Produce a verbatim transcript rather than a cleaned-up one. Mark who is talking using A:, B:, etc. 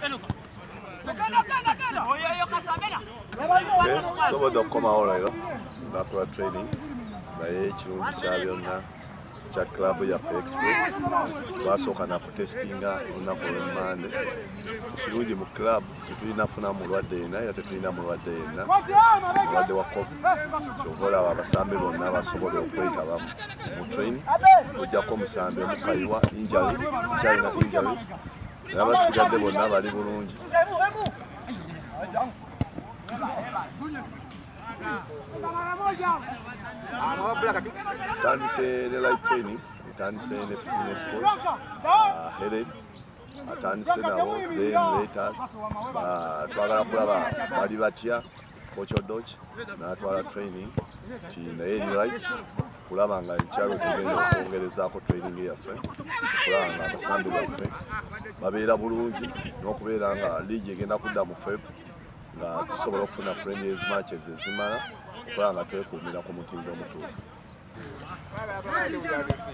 A: Sobola okukomawo leero nakola training naye ekirungi kya byonna kya club yaffe Express twasooka nakutestinga olunaku olw'Emmande. Ekirungi mu club tetulina funa mulwadde yenna era tetulina mulwadde yenna mulwadde wa covid. Kyova olaba abasambi bonna basobola okwetaba mu training ojjako omusambi omukayiwa injuries kyalina injuries n'abasigadde bonna bali bulungi. Atandise ne live training, atandise ne fitness coach, uh, Hele, atandise nabo, then later, twagala kulaba bali batya, coach Odoch, n'atwala training, ti naye ni right, kulaba nga ekyalo kugenda okwongerezaako training yaffe, kulaba nga abasambi baffe babeera bulungi n'okubeera nga liigi egenda kudda mu Feb nga tusobola okufuna friendlies matches ezimala okulaba nga twekuumira ku mutindo omutuufu.